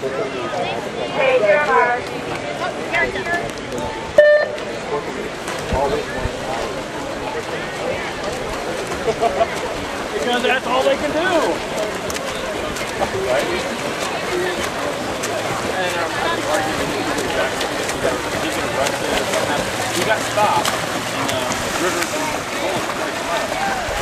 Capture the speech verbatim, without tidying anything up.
Hey, Jeremiah. Because that's all they can do. And um, I think arguing he can arrest it. He got stopped in uh, Rivers and Bullets.